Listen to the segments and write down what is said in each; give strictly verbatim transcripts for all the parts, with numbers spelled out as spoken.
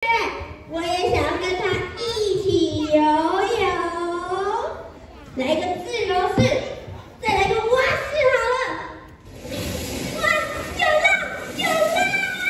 我也想要跟他一起游泳。来个自由式，再来个蛙式好了。哇，有了，有了！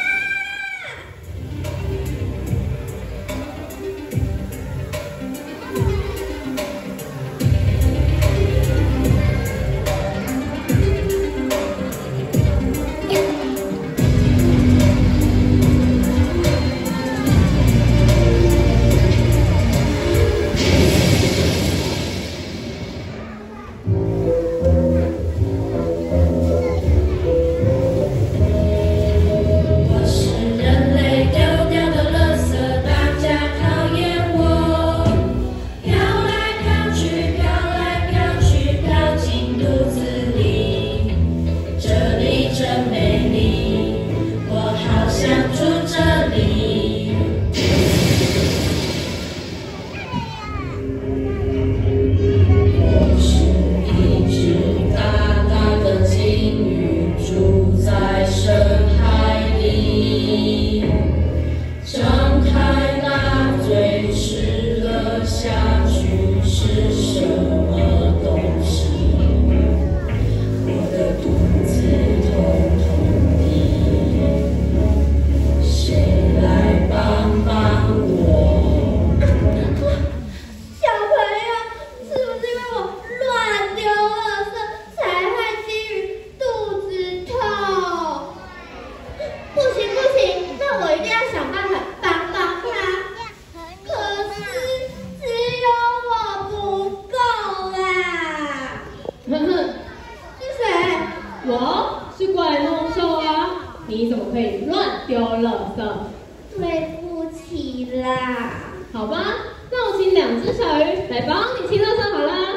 我是怪梦兽啊！你怎么可以乱丢垃圾？ 对不起啦。 好吧，那我请两只小鱼来帮你清垃圾好啦。